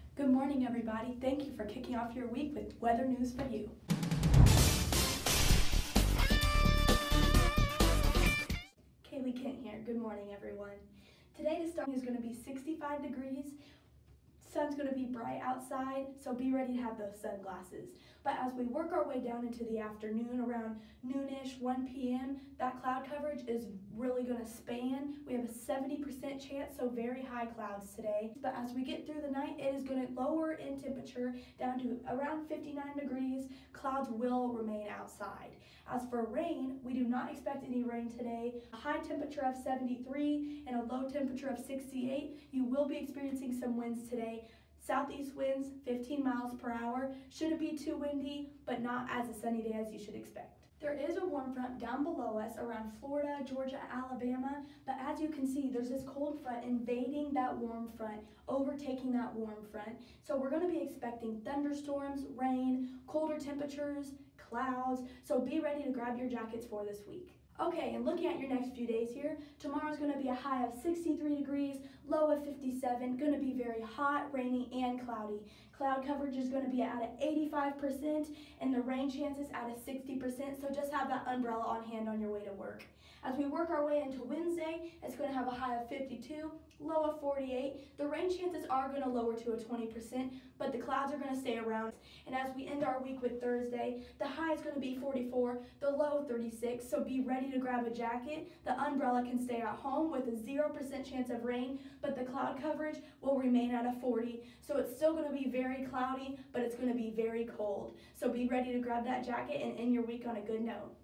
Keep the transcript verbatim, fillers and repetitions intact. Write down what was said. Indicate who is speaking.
Speaker 1: Good morning, everybody. Thank you for kicking off your week with weather news for you. Kaylee Kent here. Good morning, everyone. Today to start is going to be sixty-five degrees. Sun's going to be bright outside, so be ready to have those sunglasses. But as we work our way down into the afternoon, around noonish, one p m, that cloud coverage is really going to span. We have a seventy percent chance, so very high clouds today. But as we get through the night, it is going to lower in temperature down to around fifty-nine degrees. Clouds will remain outside. As for rain, we do not expect any rain today. A high temperature of seventy-three and a low temperature of sixty-eight. You will be experiencing some winds today. Southeast winds, fifteen miles per hour. Shouldn't be too windy, but not as a sunny day as you should expect. There is a warm front down below us around Florida, Georgia, Alabama, but as you can see, there's this cold front invading that warm front, overtaking that warm front. So we're going to be expecting thunderstorms, rain, colder temperatures, clouds, so be ready to grab your jackets for this week. Okay, and looking at your next few days here, tomorrow's going to be a high of sixty-three degrees, low of fifty-seven, going to be very hot, rainy, and cloudy. Cloud coverage is going to be at eighty-five percent, and the rain chances at a sixty percent, so just have that umbrella on hand on your way to work. As we work our way into Wednesday, it's going to have a high of fifty-two, low of forty-eight. The rain chances are going to lower to a twenty percent, but the clouds are going to stay around. And as we end our week with Thursday, the high is going to be forty-four, the low thirty-six, so be ready to grab a jacket. The umbrella can stay at home with a zero percent chance of rain, but the cloud coverage will remain at a forty, so it's still going to be very cloudy, but it's going to be very cold. So be ready to grab that jacket and end your week on a good note.